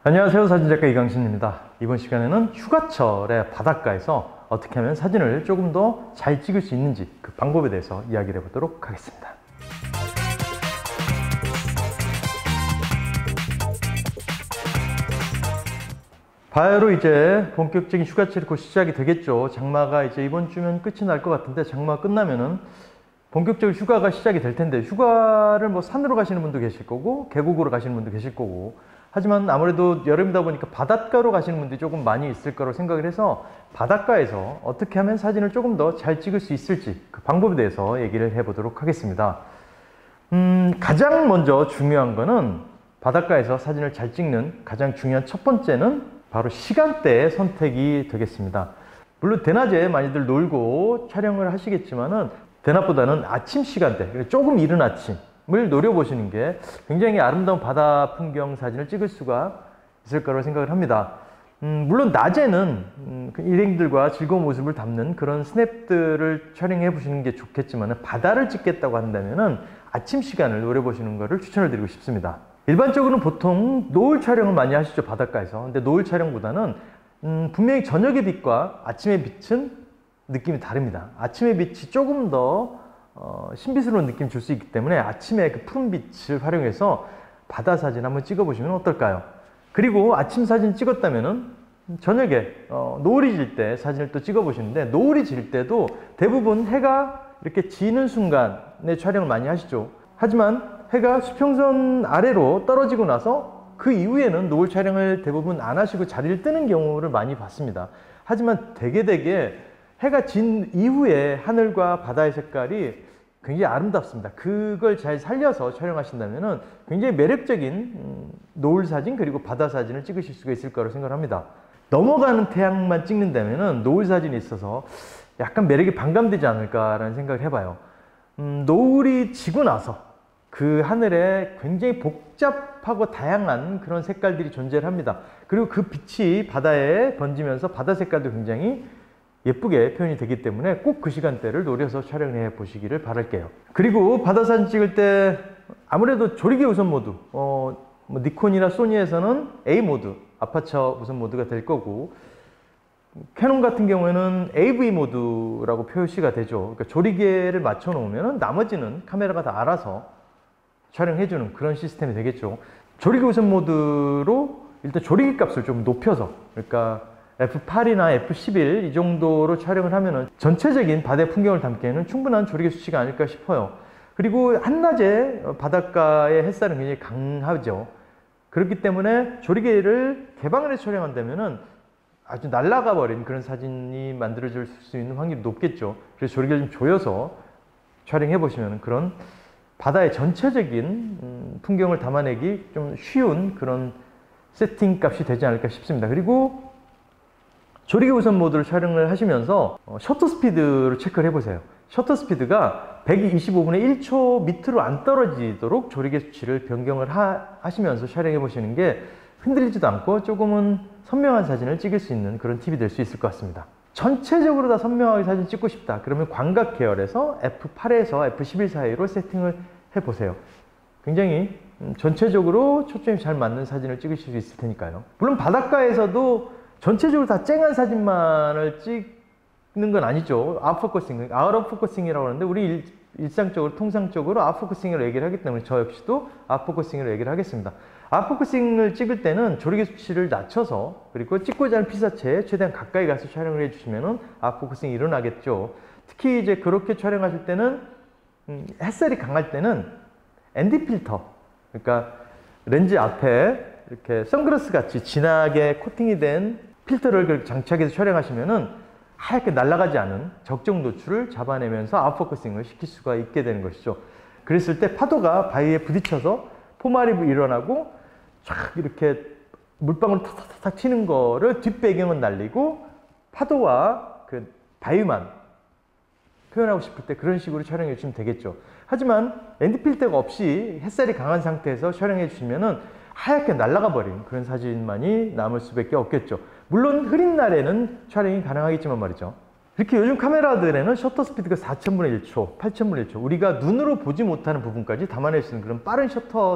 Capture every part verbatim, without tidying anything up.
안녕하세요, 사진작가 이강신입니다. 이번 시간에는 휴가철의 바닷가에서 어떻게 하면 사진을 조금 더 잘 찍을 수 있는지 그 방법에 대해서 이야기를 해보도록 하겠습니다. 바로 이제 본격적인 휴가철이 곧 시작이 되겠죠. 장마가 이제 이번 주면 끝이 날 것 같은데, 장마 끝나면은 본격적으로 휴가가 시작이 될 텐데, 휴가를 뭐 산으로 가시는 분도 계실 거고 계곡으로 가시는 분도 계실 거고, 하지만 아무래도 여름이다 보니까 바닷가로 가시는 분들이 조금 많이 있을 거라고 생각을 해서, 바닷가에서 어떻게 하면 사진을 조금 더 잘 찍을 수 있을지 그 방법에 대해서 얘기를 해보도록 하겠습니다. 음, 가장 먼저 중요한 거는, 바닷가에서 사진을 잘 찍는 가장 중요한 첫 번째는 바로 시간대의 선택이 되겠습니다. 물론 대낮에 많이들 놀고 촬영을 하시겠지만은, 대낮보다는 아침 시간대, 조금 이른 아침을 노려보시는 게 굉장히 아름다운 바다 풍경 사진을 찍을 수가 있을 거라고 생각을 합니다. 음, 물론 낮에는 음, 일행들과 즐거운 모습을 담는 그런 스냅들을 촬영해 보시는 게 좋겠지만, 바다를 찍겠다고 한다면은 아침 시간을 노려보시는 것을 추천을 드리고 싶습니다. 일반적으로는 보통 노을 촬영을 많이 하시죠, 바닷가에서. 근데 노을 촬영보다는 음, 분명히 저녁의 빛과 아침의 빛은 느낌이 다릅니다. 아침의 빛이 조금 더 어, 신비스러운 느낌을 줄 수 있기 때문에 아침에 그 푸른 빛을 활용해서 바다 사진 한번 찍어보시면 어떨까요? 그리고 아침 사진 찍었다면은 저녁에 어, 노을이 질 때 사진을 또 찍어보시는데, 노을이 질 때도 대부분 해가 이렇게 지는 순간에 촬영을 많이 하시죠. 하지만 해가 수평선 아래로 떨어지고 나서 그 이후에는 노을 촬영을 대부분 안 하시고 자리를 뜨는 경우를 많이 봤습니다. 하지만 되게 되게 해가 진 이후에 하늘과 바다의 색깔이 굉장히 아름답습니다. 그걸 잘 살려서 촬영하신다면 굉장히 매력적인 노을 사진 그리고 바다 사진을 찍으실 수가 있을 거라고 생각합니다. 넘어가는 태양만 찍는다면 노을 사진이 있어서 약간 매력이 반감되지 않을까라는 생각을 해봐요. 음, 노을이 지고 나서 그 하늘에 굉장히 복잡하고 다양한 그런 색깔들이 존재를 합니다. 그리고 그 빛이 바다에 번지면서 바다 색깔도 굉장히 예쁘게 표현이 되기 때문에 꼭 그 시간대를 노려서 촬영해 보시기를 바랄게요. 그리고 바다 사진 찍을 때 아무래도 조리개 우선 모드, 어, 뭐 니콘이나 소니에서는 A 모드, 아파처 우선 모드가 될 거고, 캐논 같은 경우에는 에이브이 모드라고 표시가 되죠. 그러니까 조리개를 맞춰 놓으면 나머지는 카메라가 다 알아서 촬영해주는 그런 시스템이 되겠죠. 조리개 우선 모드로 일단 조리개 값을 좀 높여서, 그러니까 에프 팔이나 에프 십일 이 정도로 촬영을 하면은 전체적인 바다의 풍경을 담기에는 충분한 조리개 수치가 아닐까 싶어요. 그리고 한낮에 바닷가의 햇살은 굉장히 강하죠. 그렇기 때문에 조리개를 개방을 해서 촬영한다면은 아주 날아가 버린 그런 사진이 만들어질 수 있는 확률이 높겠죠. 그래서 조리개를 좀 조여서 촬영해 보시면 그런 바다의 전체적인 풍경을 담아내기 좀 쉬운 그런 세팅 값이 되지 않을까 싶습니다. 그리고 조리개 우선 모드를 촬영을 하시면서 셔터 스피드를 체크를 해보세요. 셔터 스피드가 백이십오 분의 일 초 밑으로 안 떨어지도록 조리개 수치를 변경을 하, 하시면서 촬영해 보시는 게 흔들리지도 않고 조금은 선명한 사진을 찍을 수 있는 그런 팁이 될 수 있을 것 같습니다. 전체적으로 다 선명하게 사진 찍고 싶다 그러면 광각 계열에서 에프 팔에서 에프 십일 사이로 세팅을 해보세요. 굉장히 전체적으로 초점이 잘 맞는 사진을 찍으실 수 있을 테니까요. 물론 바닷가에서도 전체적으로 다 쨍한 사진만을 찍는 건 아니죠. 아웃포커싱, 아웃 오브 포커싱이라고 하는데, 우리 일, 일상적으로 통상적으로 아웃포커싱으로 얘기를 하기 때문에 저 역시도 아웃포커싱으로 얘기를 하겠습니다. 아웃포커싱을 찍을 때는 조리개 수치를 낮춰서, 그리고 찍고자 하는 피사체에 최대한 가까이 가서 촬영을 해주시면 아웃포커싱이 일어나겠죠. 특히 이제 그렇게 촬영하실 때는 음, 햇살이 강할 때는 엔디 필터, 그러니까 렌즈 앞에 이렇게 선글라스 같이 진하게 코팅이 된 필터를 그렇게 장착해서 촬영하시면은 하얗게 날아가지 않은 적정 노출을 잡아내면서 아웃포커싱을 시킬 수가 있게 되는 것이죠. 그랬을 때 파도가 바위에 부딪혀서 포말이 일어나고 쫙 이렇게 물방울 탁탁탁 치는 거를 뒷배경은 날리고 파도와 그 바위만 표현하고 싶을 때 그런 식으로 촬영해 주시면 되겠죠. 하지만 엔디 필터가 없이 햇살이 강한 상태에서 촬영해 주시면은 하얗게 날아가 버린 그런 사진만이 남을 수밖에 없겠죠. 물론 흐린 날에는 촬영이 가능하겠지만 말이죠. 이렇게 요즘 카메라들에는 셔터 스피드가 사천분의 일 초, 팔천분의 일 초, 우리가 눈으로 보지 못하는 부분까지 담아낼 수 있는 그런 빠른 셔터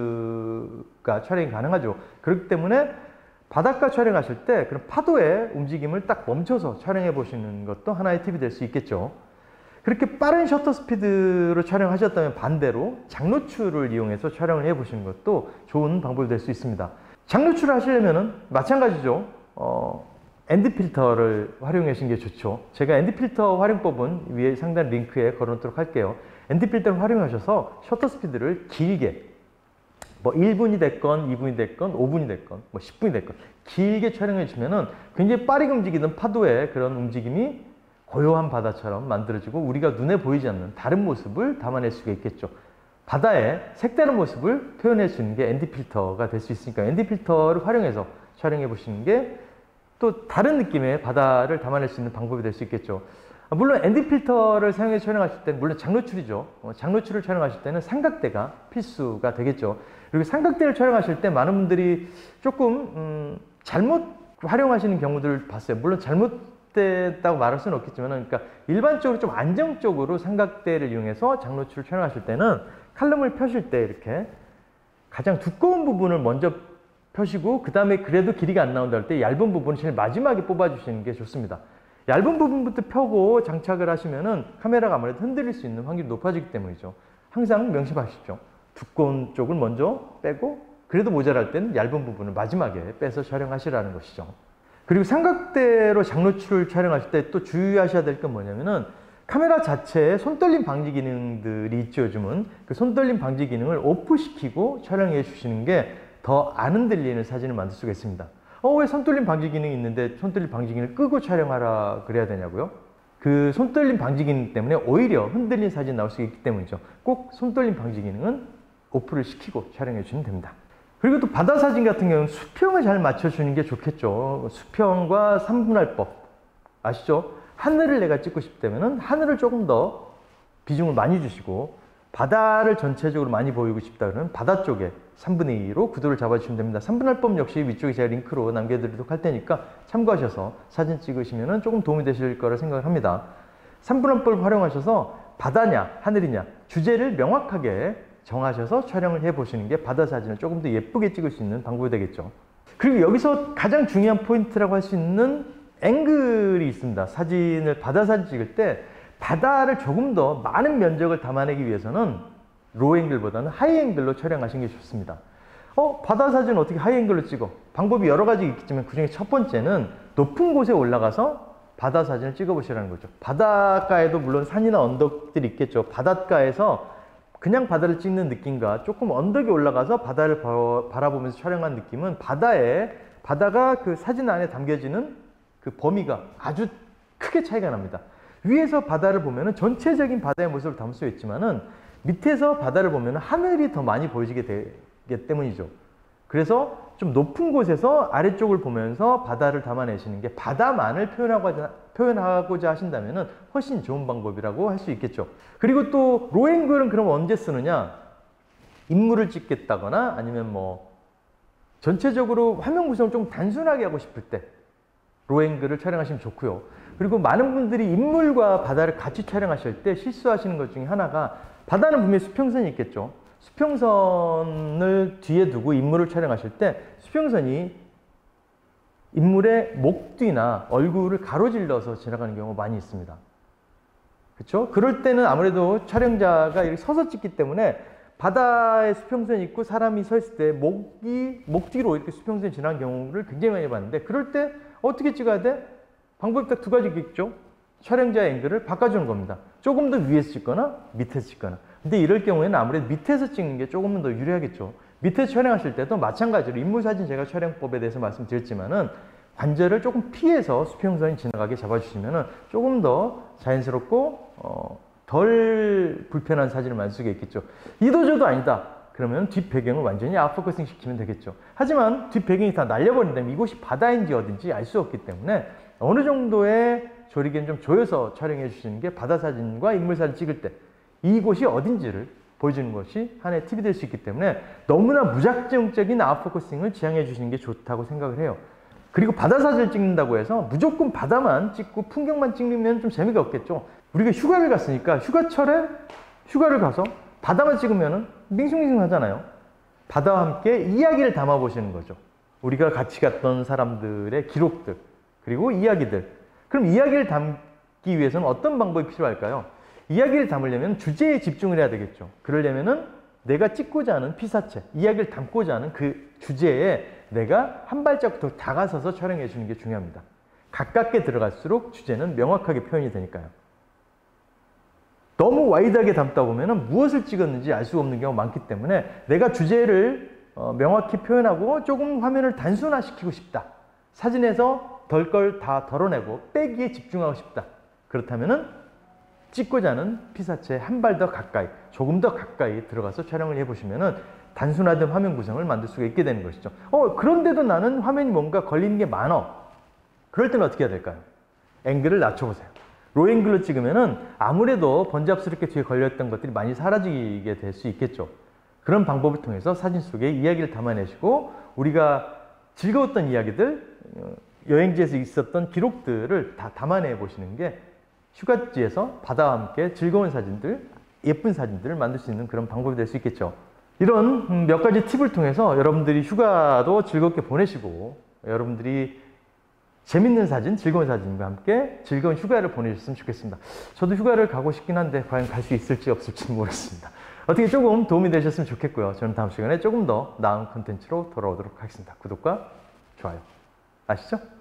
스피드가 촬영이 가능하죠. 그렇기 때문에 바닷가 촬영하실 때 그런 파도의 움직임을 딱 멈춰서 촬영해 보시는 것도 하나의 팁이 될 수 있겠죠. 그렇게 빠른 셔터 스피드로 촬영하셨다면 반대로 장노출을 이용해서 촬영을 해 보시는 것도 좋은 방법이 될 수 있습니다. 장노출을 하시려면은 마찬가지죠. 어, 엔드 필터를 활용해 주시는 게 좋죠. 제가 엔드 필터 활용법은 위에 상단 링크에 걸어놓도록 할게요. 엔드 필터를 활용하셔서 셔터 스피드를 길게, 뭐 일 분이 됐건 이 분이 됐건 오 분이 됐건 뭐 십 분이 됐건 길게 촬영해 주시면은 굉장히 빠르게 움직이는 파도의 그런 움직임이 고요한 바다처럼 만들어지고 우리가 눈에 보이지 않는 다른 모습을 담아낼 수가 있겠죠. 바다의 색다른 모습을 표현할 수 있는 게 엔드 필터가 될 수 있으니까 엔드 필터를 활용해서 촬영해 보시는 게 또 다른 느낌의 바다를 담아낼 수 있는 방법이 될 수 있겠죠. 물론 엔드 필터를 사용해서 촬영하실 때는 물론 장노출이죠. 어, 장노출을 촬영하실 때는 삼각대가 필수가 되겠죠. 그리고 삼각대를 촬영하실 때 많은 분들이 조금 음, 잘못 활용하시는 경우들을 봤어요. 물론 잘못됐다고 말할 수는 없겠지만 그러니까 일반적으로 좀 안정적으로 삼각대를 이용해서 장노출을 촬영하실 때는 칼럼을 펴실 때 이렇게 가장 두꺼운 부분을 먼저 펴시고 그 다음에 그래도 길이가 안 나온다 할 때 얇은 부분을 제일 마지막에 뽑아주시는 게 좋습니다. 얇은 부분부터 펴고 장착을 하시면은 카메라가 아무래도 흔들릴 수 있는 확률이 높아지기 때문이죠. 항상 명심하십시오. 두꺼운 쪽을 먼저 빼고 그래도 모자랄 때는 얇은 부분을 마지막에 빼서 촬영하시라는 것이죠. 그리고 삼각대로 장노출을 촬영하실 때 또 주의하셔야 될 건 뭐냐면은 카메라 자체에 손떨림 방지 기능들이 있죠. 요즘은 그 손떨림 방지 기능을 오프시키고 촬영해 주시는 게 더 안 흔들리는 사진을 만들 수가 있습니다. 어, 왜 손떨림 방지 기능이 있는데 손떨림 방지 기능을 끄고 촬영하라 그래야 되냐고요? 그 손떨림 방지 기능 때문에 오히려 흔들린 사진 나올 수 있기 때문이죠. 꼭 손떨림 방지 기능은 오프를 시키고 촬영해 주시면 됩니다. 그리고 또 바다 사진 같은 경우는 수평을 잘 맞춰주는 게 좋겠죠. 수평과 삼분할법 아시죠? 하늘을 내가 찍고 싶다면 하늘을 조금 더 비중을 많이 주시고 바다를 전체적으로 많이 보이고 싶다 그러면 바다 쪽에 삼분의 이로 구도를 잡아주시면 됩니다. 삼분할법 역시 위쪽에 제가 링크로 남겨드리도록 할 테니까 참고하셔서 사진 찍으시면 조금 도움이 되실 거라 생각을 합니다. 삼분할법을 활용하셔서 바다냐 하늘이냐 주제를 명확하게 정하셔서 촬영을 해보시는 게 바다 사진을 조금 더 예쁘게 찍을 수 있는 방법이 되겠죠. 그리고 여기서 가장 중요한 포인트라고 할 수 있는 앵글이 있습니다. 사진을 바다 사진 찍을 때 바다를 조금 더 많은 면적을 담아내기 위해서는 로우 앵글보다는 하이 앵글로 촬영하시는 게 좋습니다. 어, 바다 사진은 어떻게 하이 앵글로 찍어? 방법이 여러 가지 있겠지만 그 중에 첫 번째는 높은 곳에 올라가서 바다 사진을 찍어 보시라는 거죠. 바닷가에도 물론 산이나 언덕들이 있겠죠. 바닷가에서 그냥 바다를 찍는 느낌과 조금 언덕에 올라가서 바다를 바라보면서 촬영한 느낌은 바다에 바다가 그 사진 안에 담겨지는 그 범위가 아주 크게 차이가 납니다. 위에서 바다를 보면은 전체적인 바다의 모습을 담을 수 있지만은 밑에서 바다를 보면은 하늘이 더 많이 보이게 되기 때문이죠. 그래서 좀 높은 곳에서 아래쪽을 보면서 바다를 담아내시는 게 바다만을 표현하고자, 표현하고자 하신다면은 훨씬 좋은 방법이라고 할 수 있겠죠. 그리고 또 로우 앵글은 그럼 언제 쓰느냐? 인물을 찍겠다거나 아니면 뭐 전체적으로 화면 구성을 좀 단순하게 하고 싶을 때 로우 앵글을 촬영하시면 좋고요. 그리고 많은 분들이 인물과 바다를 같이 촬영하실 때 실수하시는 것 중에 하나가 바다는 분명히 수평선이 있겠죠. 수평선을 뒤에 두고 인물을 촬영하실 때 수평선이 인물의 목 뒤나 얼굴을 가로질러서 지나가는 경우가 많이 있습니다. 그렇죠? 그럴 때는 아무래도 촬영자가 이렇게 서서 찍기 때문에 바다에 수평선이 있고 사람이 서 있을 때 목이 목 뒤로 이렇게 수평선이 지나는 경우를 굉장히 많이 봤는데 그럴 때 어떻게 찍어야 돼? 방법이 딱 두 가지 있겠죠. 촬영자의 앵글을 바꿔주는 겁니다. 조금 더 위에서 찍거나 밑에서 찍거나. 근데 이럴 경우에는 아무래도 밑에서 찍는 게 조금 더 유리하겠죠. 밑에서 촬영하실 때도 마찬가지로 인물사진 제가 촬영법에 대해서 말씀드렸지만은 관절을 조금 피해서 수평선이 지나가게 잡아주시면은 조금 더 자연스럽고 어, 덜 불편한 사진을 만들 수가 있겠죠. 이도저도 아니다. 그러면 뒷배경을 완전히 아웃포커싱 시키면 되겠죠. 하지만 뒷배경이 다 날려버린다면 이곳이 바다인지 어딘지 알 수 없기 때문에 어느 정도의 조리개는 좀 조여서 촬영해 주시는 게 바다 사진과 인물 사진 찍을 때 이곳이 어딘지를 보여주는 것이 하나의 팁이 될 수 있기 때문에 너무나 무작정적인 아웃포커싱을 지향해 주시는 게 좋다고 생각을 해요. 그리고 바다 사진을 찍는다고 해서 무조건 바다만 찍고 풍경만 찍으면 좀 재미가 없겠죠. 우리가 휴가를 갔으니까 휴가철에 휴가를 가서 바다만 찍으면 밍숭밍숭하잖아요. 바다와 함께 이야기를 담아보시는 거죠. 우리가 같이 갔던 사람들의 기록들, 그리고 이야기들. 그럼 이야기를 담기 위해서는 어떤 방법이 필요할까요? 이야기를 담으려면 주제에 집중을 해야 되겠죠. 그러려면은 내가 찍고자 하는 피사체, 이야기를 담고자 하는 그 주제에 내가 한 발짝 더 다가서서 촬영해 주는 게 중요합니다. 가깝게 들어갈수록 주제는 명확하게 표현이 되니까요. 너무 와이드하게 담다 보면 무엇을 찍었는지 알 수 없는 경우가 많기 때문에 내가 주제를 어, 명확히 표현하고 조금 화면을 단순화시키고 싶다. 사진에서 덜 걸 다 덜어내고 빼기에 집중하고 싶다. 그렇다면은 찍고자 하는 피사체에 한 발 더 가까이, 조금 더 가까이 들어가서 촬영을 해보시면은 단순화된 화면 구성을 만들 수가 있게 되는 것이죠. 어, 그런데도 나는 화면이 뭔가 걸리는 게 많아. 그럴 때는 어떻게 해야 될까요? 앵글을 낮춰보세요. 로앵글로 찍으면은 아무래도 번잡스럽게 뒤에 걸렸던 것들이 많이 사라지게 될 수 있겠죠. 그런 방법을 통해서 사진 속에 이야기를 담아내시고 우리가 즐거웠던 이야기들, 여행지에서 있었던 기록들을 다 담아내 보시는 게 휴가지에서 바다와 함께 즐거운 사진들, 예쁜 사진들을 만들 수 있는 그런 방법이 될 수 있겠죠. 이런 몇 가지 팁을 통해서 여러분들이 휴가도 즐겁게 보내시고 여러분들이 재밌는 사진, 즐거운 사진과 함께 즐거운 휴가를 보내셨으면 좋겠습니다. 저도 휴가를 가고 싶긴 한데 과연 갈 수 있을지 없을지 모르겠습니다. 어떻게 조금 도움이 되셨으면 좋겠고요. 저는 다음 시간에 조금 더 나은 콘텐츠로 돌아오도록 하겠습니다. 구독과 좋아요 아시죠?